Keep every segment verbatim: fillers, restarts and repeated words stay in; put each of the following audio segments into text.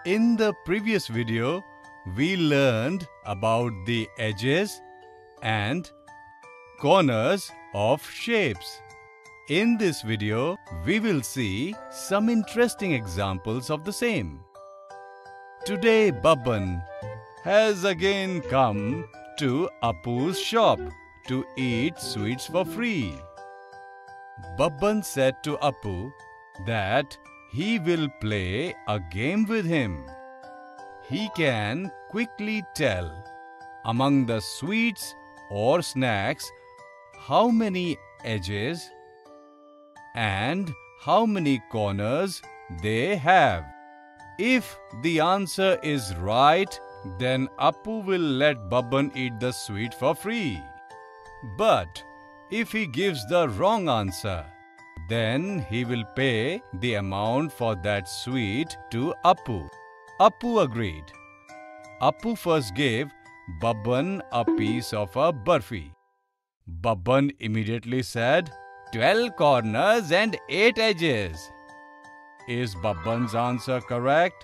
In the previous video, we learned about the edges and corners of shapes. In this video, we will see some interesting examples of the same. Today, Babban has again come to Apu's shop to eat sweets for free. Babban said to Apu that he will play a game with him. He can quickly tell among the sweets or snacks how many edges and how many corners they have. If the answer is right, then Apu will let Babban eat the sweet for free. But if he gives the wrong answer, then he will pay the amount for that sweet to Apu. Apu agreed. Apu first gave Babban a piece of a burfi. Babban immediately said, twelve corners and eight edges. Is Babban's answer correct?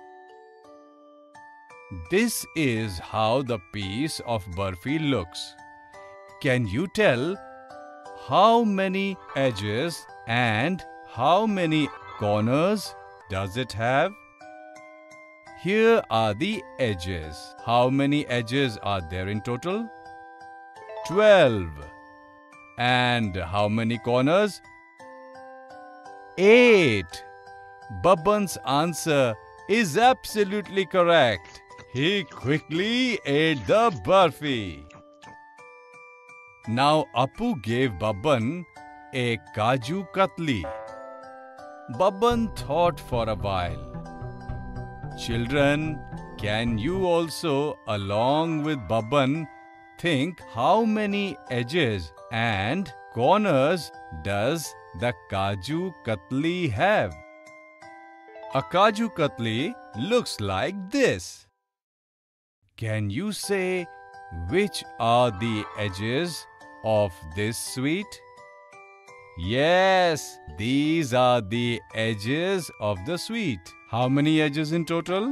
This is how the piece of burfi looks. Can you tell how many edges and how many corners does it have? Here are the edges. How many edges are there in total? twelve. And how many corners? eight. Babban's answer is absolutely correct. He quickly ate the burfi. Now Apu gave Babban a Kaju Katli. Babban thought for a while. Children, can you also, along with Babban, think how many edges and corners does the Kaju Katli have? A Kaju Katli looks like this. Can you say which are the edges of this sweet? Yes, these are the edges of the sweet. How many edges in total?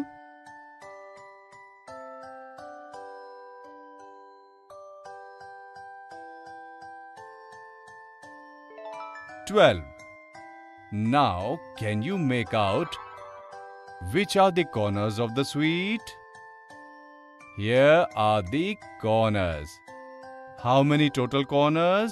twelve. Now, can you make out which are the corners of the sweet? Here are the corners. How many total corners?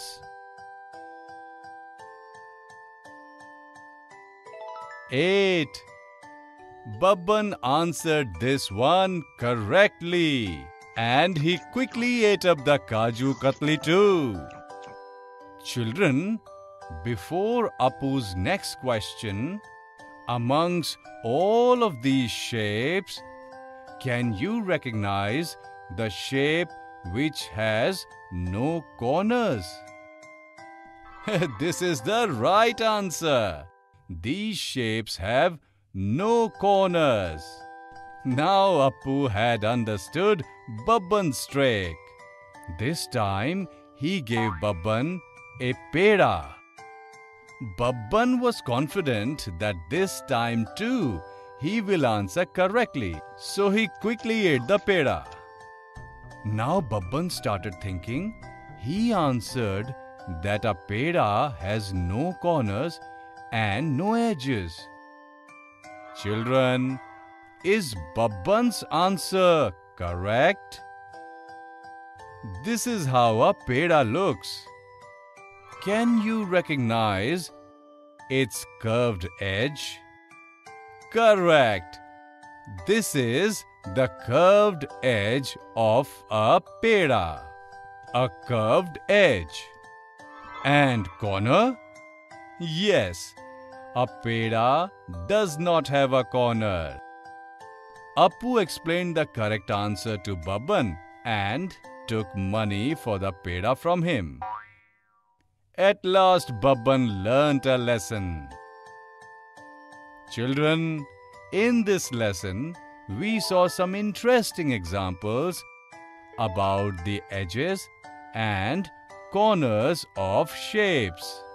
Eight. Babban answered this one correctly, and he quickly ate up the Kaju Katli too. Children, before Apu's next question, amongst all of these shapes, can you recognize the shape which has no corners? This is the right answer. These shapes have no corners. Now Apu had understood Babban's trick. This time he gave Babban a peda. Babban was confident that this time too he will answer correctly, so he quickly ate the peda. Now Babban started thinking. He answered that a peda has no corners and no edges. Children, is Babban's answer correct? This is how a peda looks. Can you recognize its curved edge? Correct. This is the curved edge of a peda. A curved edge. And corner? Yes, a peda does not have a corner. Apu explained the correct answer to Babban and took money for the peda from him. At last Babban learnt a lesson. Children, in this lesson, we saw some interesting examples about the edges and corners of shapes.